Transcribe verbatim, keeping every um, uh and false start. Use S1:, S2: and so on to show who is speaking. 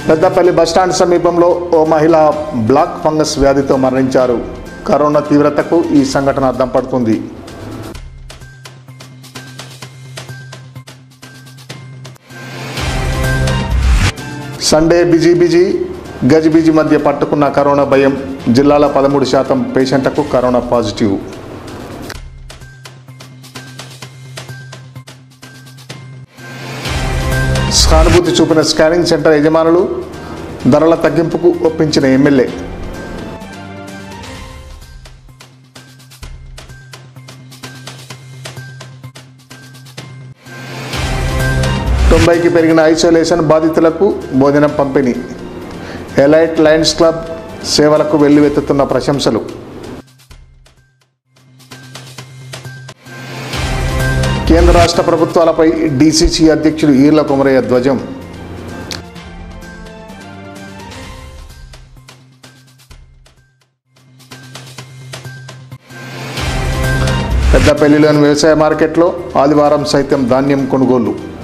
S1: Peddapalli bus stand సమీపంలో ఓ మహిళ black fungus వ్యాధితో మరణించారు. కరోనా తీవ్రతకు ఈ సంఘటన అద్దం పడుతుంది. సండే బిజీ బిజీ గజిబిజీ మధ్య పట్టుకున్న కరోనా భయం. జిల్లాల పదమూడు శాతం పేషెంట్లకు కరోనా పాజిటివ్. సానుభూతి చూపిన స్కానింగ్ సెంటర్ యజమానులు, ధరల తగ్గింపుకు ఒప్పించిన ఎమ్మెల్యే. తొంభైకి పెరిగిన ఐసోలేషన్ బాధితులకు భోజనం పంపిణీ. ఎలైట్ లయన్స్ క్లబ్ సేవలకు వెల్లువెత్తుతున్న ప్రశంసలు. కేంద్ర రాష్ట్ర ప్రభుత్వాలపై డీసీసీ అధ్యక్షుడు ఈర్ల కొమరయ్య ధ్వజం. పెద్దపల్లిలోని వ్యవసాయ మార్కెట్లో ఆదివారం సైతం ధాన్యం కొనుగోలు.